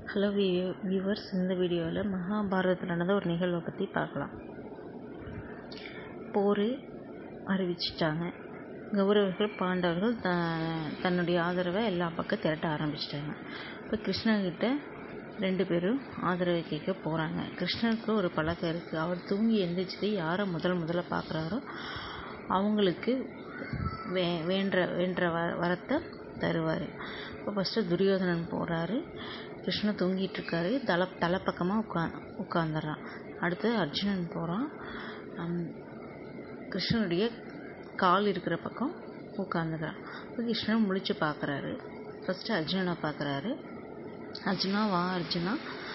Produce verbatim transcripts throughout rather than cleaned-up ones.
Hello viewers, இந்த வீடியோவில் மகாபாரதத்தில் நடந்த ஒரு நிகழ்வை பற்றி பார்க்கலாம். போர் அறிவிச்சிட்டாங்க. கௌரவர்கள் பாண்டவர்கள் த தன்னுடைய ஆதரவை எல்லா பக்கம் திரட்ட ஆரம்பிச்சிட்டாங்க. இப்போ கிருஷ்ணர்கிட்ட ரெண்டு பேரும் ஆதரவை கேட்க போகிறாங்க. கிருஷ்ணருக்கு ஒரு பழக்கம் இருக்குது. அவர் தூங்கி எந்திரிச்சது யாரை முதல் முதல்ல பார்க்குறாரோ அவங்களுக்கு வே வேண்ட வேண்ட வ வரத்தை தருவார். இப்போ ஃபஸ்ட்டு துரியோதனன் போகிறாரு. கிருஷ்ணன் தூங்கிட்டு இருக்காரு. தலை தலை பக்கமாக உட்கா உட்காந்துடுறான். அடுத்து அர்ஜுனன் போகிறான். கிருஷ்ணனுடைய கால் இருக்கிற பக்கம் உட்காந்துக்கிறான். இப்போ கிருஷ்ணன் முழிச்சு பார்க்குறாரு. ஃபஸ்ட்டு அர்ஜுனனை பார்க்குறாரு. அர்ஜுனா வா அர்ஜுனா,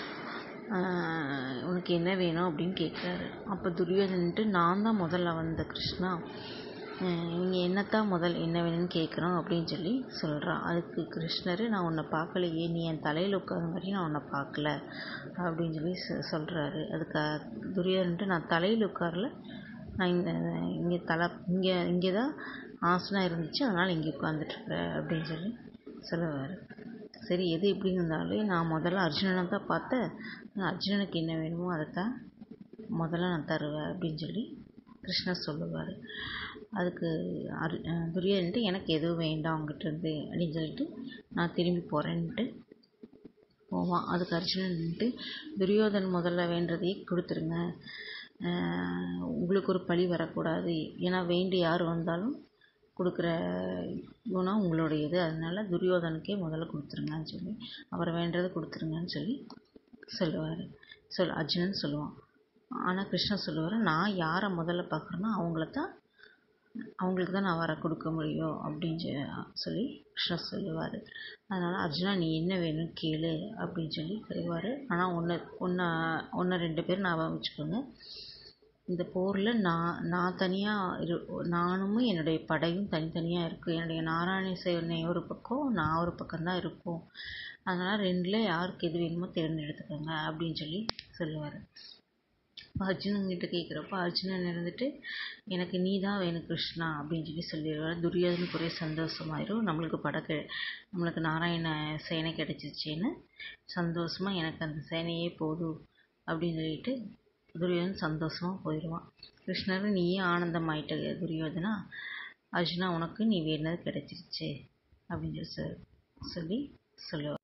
உனக்கு என்ன வேணும் அப்படின்னு கேட்குறாரு. அப்போ துரியோதனன்ட்டு நான் தான் முதல்ல வந்த கிருஷ்ணா, நீங்கள் என்னத்தான் முதல் என்ன வேணும்னு கேட்குறோம் அப்படின்னு சொல்லி சொல்கிறான். அதுக்கு கிருஷ்ணர், நான் உன்னை பார்க்கலையே, நீ என் தலையில் உட்கார மாதிரி நான் உன்னை பார்க்கல அப்படின்னு சொல்லி சொல்கிறாரு. அதுக்கு துரியோதனன்ட்டு நான் தலையில் உட்காரல, நான் இந்த இங்கே தலை இங்கே இங்கே தான் ஆசனம் இருந்துச்சு, அதனால் இங்கே உட்காந்துட்ருக்குறேன் அப்படின்னு சொல்லி சொல்லுவார். சரி, எது எப்படி இருந்தாலும் நான் முதல்ல அர்ஜுனனை தான் பார்த்தேன், அர்ஜுனனுக்கு என்ன வேணுமோ அதைத்தான் முதல்ல நான் தருவேன் அப்படின்னு சொல்லி கிருஷ்ணர் சொல்லுவார். அதுக்கு அர் துரியோதன்ட்டு எனக்கு எதுவும் வேண்டாம் அவங்ககிட்டருந்து அப்படின்னு சொல்லிட்டு நான் திரும்பி போகிறேன்ட்டு போவான். அதுக்கு அர்ஜுனன்ட்டு, துரியோதன் முதல்ல வேண்டதையே கொடுத்துருங்க, உங்களுக்கு ஒரு பழி வரக்கூடாது, ஏன்னா வேண்டி யார் வந்தாலும் கொடுக்குற குணம் உங்களுடையது, அதனால் துரியோதனுக்கே முதல்ல கொடுத்துருங்கன்னு சொல்லி அவரை வேண்டதை கொடுத்துருங்கன்னு சொல்லி சொல்லுவார். சொல் அர்ஜுனன் சொல்லுவான். ஆனால் கிருஷ்ணன் சொல்லுவார், நான் யாரை முதல்ல பார்க்குறேன்னா அவங்கள தான் அவங்களுக்கு தான் நான் வர கொடுக்க முடியும் அப்படின்னு சொல்லி கிருஷ்ணர் சொல்லுவார். அதனால் அர்ஜுனா நீ என்ன வேணும்னு கேளு அப்படின்னு சொல்லி சொல்லுவார். ஆனால் ஒன்று ஒன்று ஒன்று ரெண்டு பேர் ஞாபகம் வச்சுக்கோங்க, இந்த போரில் நான் நான் தனியாக இரு நானும் என்னுடைய படையும் தனித்தனியாக இருக்கும். என்னுடைய நாராயண சேனை ஒரு பக்கம், நான் ஒரு பக்கம்தான் இருக்கும். அதனால் ரெண்டில் யாருக்கு எது வேணுமோ தேர்ந்தெடுத்துக்கோங்க அப்படின்னு சொல்லி சொல்லுவார். இப்போ அர்ஜுனன்கிட்ட கேட்குறப்போ அர்ஜுனன் இருந்துட்டு, எனக்கு நீ தான் வேணும் கிருஷ்ணா அப்படின்னு சொல்லி சொல்லிடுவார். துரியோதனுக்கு ஒரே சந்தோஷமாயிரும். நம்மளுக்கு படக்கு நம்மளுக்கு நாராயண சேனை கிடச்சிச்சின்னு சந்தோஷமாக எனக்கு அந்த சேனையே போதும் அப்படின்னு சொல்லிட்டு துரியோதன் சந்தோஷமாக போயிடுவான். கிருஷ்ணர், நீயே ஆனந்தமாயிட்ட துரியோதனா, அர்ஜுனா உனக்கு நீ வேணுனது கிடச்சிருச்சு அப்படின்னு சொல்லி சொல்லி சொல்லுவார்.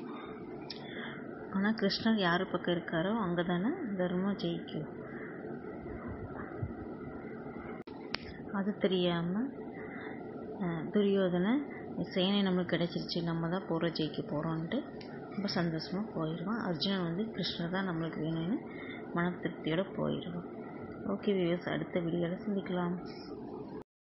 ஆனால் கிருஷ்ணர் யார் பக்கம் இருக்காரோ அங்கே தானே தர்மம் ஜெயிக்கும். அது தெரியாமல் துரியோதனை சேனை நம்மளுக்கு கிடச்சிருச்சு, நம்ம தான் போகிற ஜெயிக்க போகிறோன்ட்டு ரொம்ப சந்தோஷமாக போயிடுவான். அர்ஜுனன் வந்து கிருஷ்ணர் தான் நம்மளுக்கு வேணும்னு மன திருப்தியோடு போயிடுவான். ஓகே வியூவர்ஸ், அடுத்த வீடியோவில் சந்திக்கலாம்.